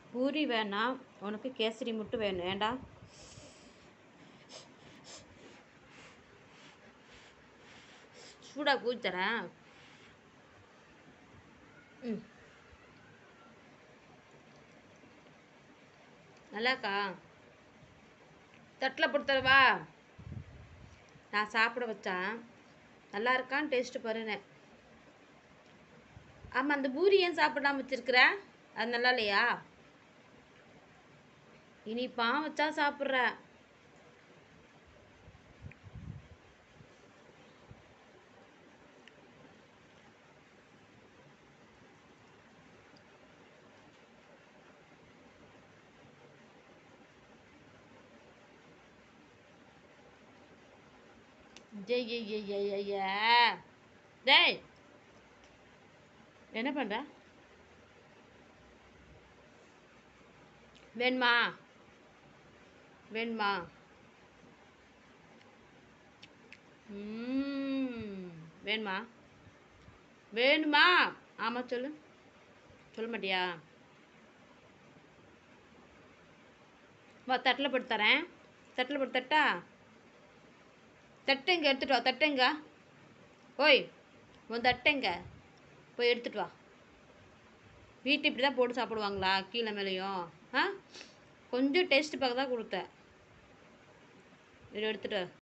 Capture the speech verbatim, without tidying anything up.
பூரி வேணாம், உனக்கு கேசரி மட்டும் வேணும் ஏண்டா? சூடாக பூரி தரேன். ம் நல்லாக்கா தட்டில் கொடுத்துருவா. நான் சாப்பிட வச்சேன், நல்லா இருக்கான்னு டேஸ்ட்டு பாருங்க. ஆமாம், அந்த பூரி ஏன் சாப்பிடாம வச்சிருக்கிற? அது நல்லா இல்லையா? இனிப்பான் வச்சா சாப்பிட்ற. ஜெய் ஜெய் ஜெய் ஜெய் ஐயா. டேய் என்ன பண்ணுற? வேணுமா வேணுமா? ம் வேணுமா வேணுமா? ஆமாம் சொல்லு. சொல்ல மாட்டியா? வா தட்டில் போட்டு தரேன். தட்டில் போட்டு தட்டா? தட்டுங்க எடுத்துட்டு வா. தட்டுங்க. ஓய், உன் தட்டுங்க போய் எடுத்துட்டு வா. வீட்டு இப்படி தான் போட்டு சாப்பிடுவாங்களா கீழே மேலேயும்? ஆ கொஞ்சம் டேஸ்ட்டு பார்க்க தான் கொடுத்தேன். இதை எடுத்துட்டு